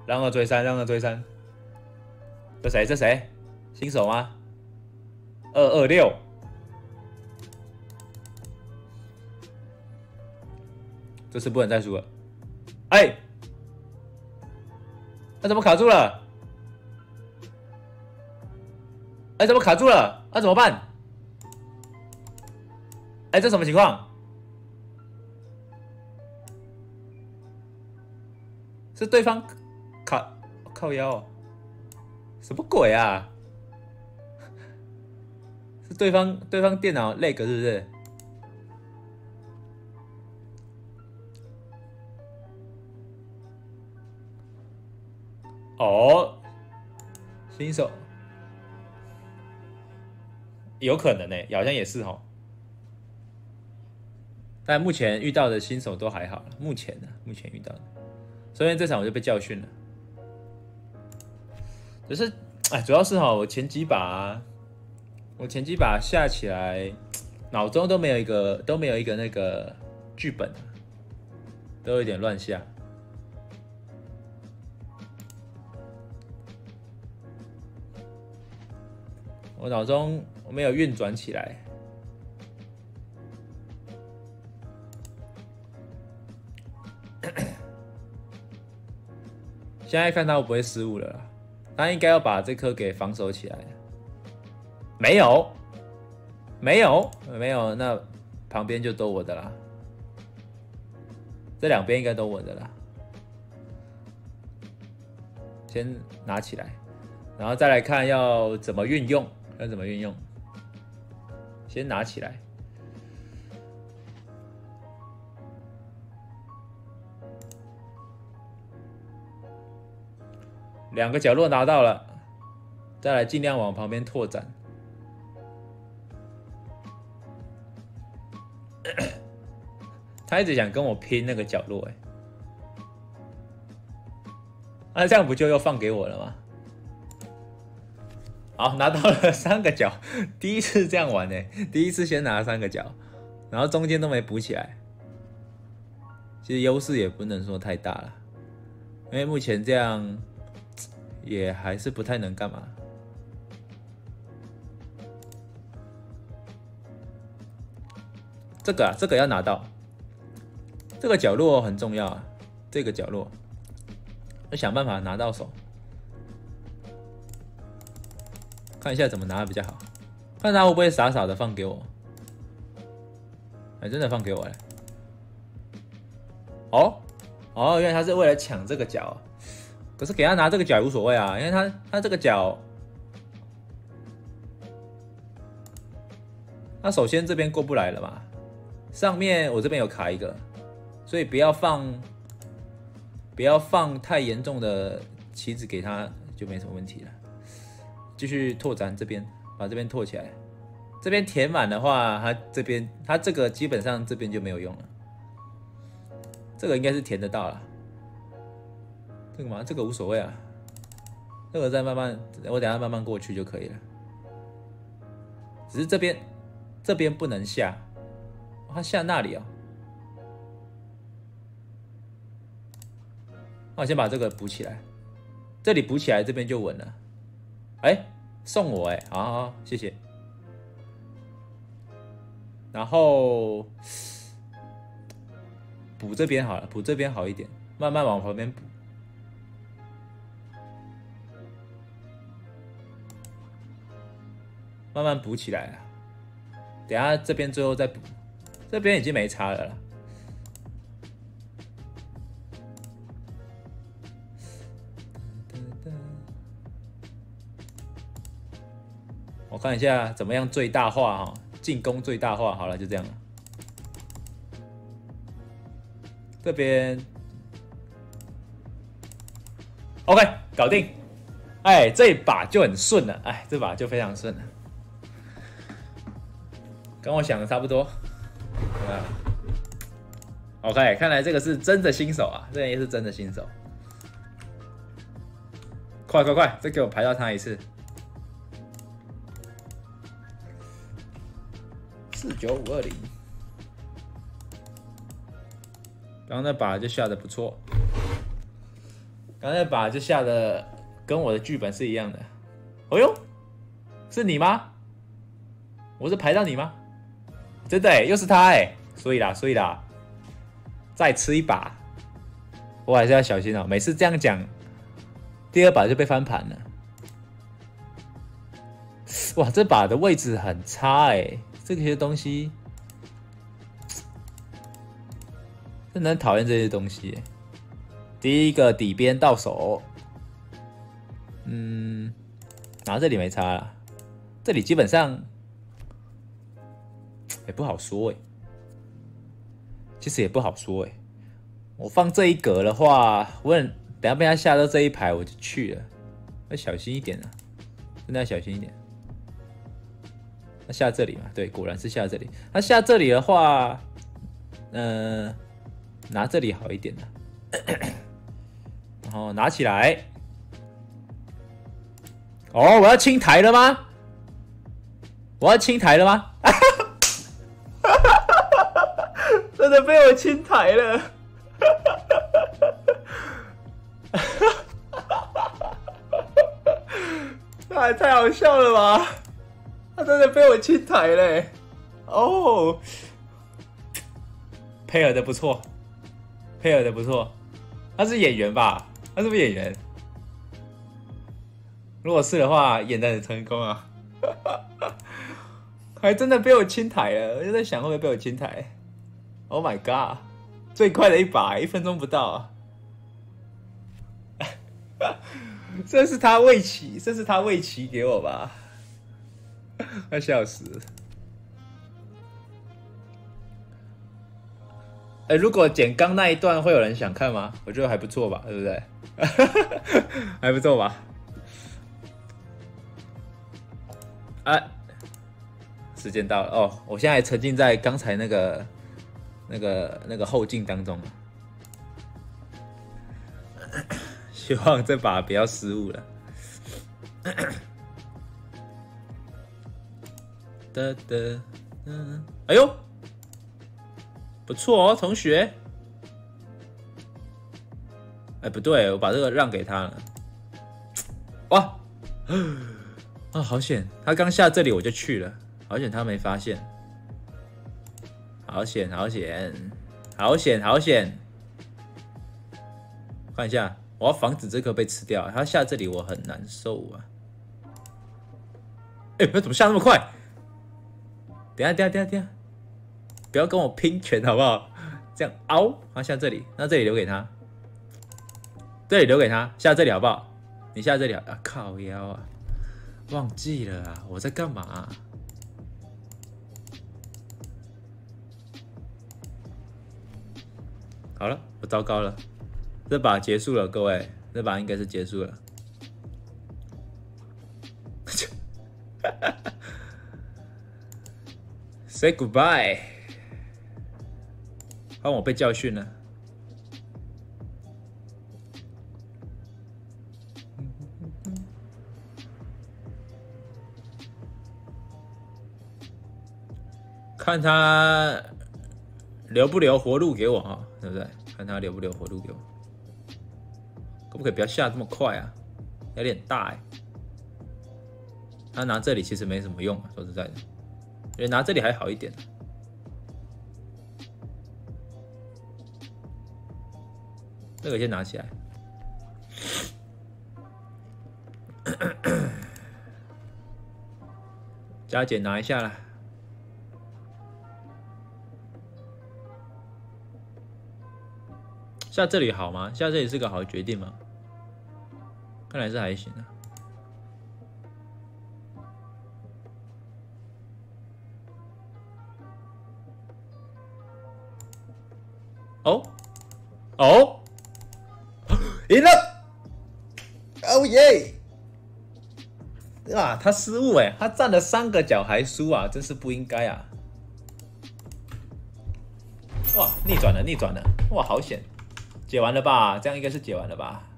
让二追三，让二追三。这谁？这谁？新手吗？226。这次不能再输了。哎，那怎么卡住了？哎，怎么卡住了？那怎么办？哎，这什么情况？是对方靠腰、哦，什么鬼啊？是对方电脑 lag 是不是？哦，新手有可能呢，好像也是哦。但目前遇到的新手都还好了，目前遇到的，所以这场我就被教训了。只是，哎，主要是哈，我前几把下起来，脑中都没有一个那个剧本，都有点乱下。我脑中没有运转起来。现在看他会不会失误了啦，他应该要把这颗给防守起来。没有，那旁边就都我的啦，这两边应该都我的啦。先拿起来，然后再来看要怎么运用，先拿起来。2个角落拿到了，再来尽量往旁边拓展。他一直想跟我拼那个角落，那这样不就又放给我了吗？好，拿到了3个角，第一次这样玩呢，第一次先拿3个角，然后中间都没补起来。其实优势也不能说太大了，因为目前这样也还是不太能干嘛。这个要拿到，这个角落很重要啊，这个角落要想办法拿到手。看一下怎么拿比较好，看他会不会傻傻的放给我。哎，真的放给我了。哦，原来他是为了抢这个角，可是给他拿这个角也无所谓啊，因为他这个角，他首先这边过不来了嘛，上面我这边有卡一个，所以不要放太严重的棋子给他，就没什么问题了。继续拓展这边，把这边拓起来。这边填满的话，它这个基本上这边就没有用了。这个应该是填得到了。这个嘛，这个无所谓啊。这个再慢慢，我等下慢慢过去就可以了。只是这边不能下，它下那里啊。我先把这个补起来，这里补起来，这边就稳了。哎，送我哎，好，谢谢。然后补这边好了，补这边好一点，慢慢往旁边补。慢慢补起来啊！等一下这边最后再补，这边已经没差了啦。我看一下怎么样最大化哈，进攻最大化。好了，就这样了。这边 OK 搞定。哎，这一把就很顺了，哎，这把就非常顺了，跟我想的差不多。OK， 看来这个是真的新手啊，这也是真的新手。快，再给我排到他一次。49520，刚刚那把就下的不错。 刚才把就下的跟我的剧本是一样的。哦呦，是你吗？我是排到你吗？真的哎，又是他哎，所以啦，再吃一把，我还是要小心哦。每次这样讲，第二把就被翻盘了。哇，这把的位置很差哎，这些东西真的很讨厌这些东西。第一个底边到手，拿这里没差啦，这里基本上也不好说哎，其实也不好说哎。我放这一格的话，等下被他下到这一排我就去了，要小心一点啊，真的要小心一点。他下这里嘛，对，果然是下这里。他下这里的话，拿这里好一点的，然后拿起来。哦，我要清台了吗？我要清台了吗？真的被我清台了！太好笑了吧！他真的被我清台了。哦，配合的不错，配合的不错。他是演员吧？他是不是演员？如果是的话，演得很成功啊！还真的被我清台了，我就在想会不会被我清台。Oh my god！ 最快的一把，1分钟不到啊！这是他喂棋给我吧？快笑死了！如果剪刚那一段，会有人想看吗？我觉得还不错吧，对不对？还不错吧？时间到了哦！我现在还沉浸在刚才那个后劲当中，希望这把不要失误了。哎呦，不错哦，同学。哎，不对，我把这个让给他了。哇！啊，好险！他刚下这里我就去了，好险他没发现，好险！看一下，我要防止这颗被吃掉。他下这里我很难受啊！哎，怎么下那么快？等一下，不要跟我拼拳好不好？这样凹，他下这里，那这里留给他，这里留给他，下这里好不好？你下这里啊！靠腰啊！忘记了啊，我在干嘛啊？好了，我糟糕了，这把结束了，各位，这把应该是结束了。Say goodbye， 换我被教训了。看他留不留活路给我啊，对不对？看他留不留活路给我，可不可以不要下这么快啊？有点大哎。他拿这里其实没什么用啊，说实在的，因为拿这里还好一点。这个先拿起来。加减拿一下啦。下这里好吗？下这里是个好决定吗？看来是还行啊。哦，赢了！哦耶！啊，他失误哎，他站了3个角还输啊，真是不应该啊！哇，逆转了！哇，好险！解完了吧？这样应该是解完了吧？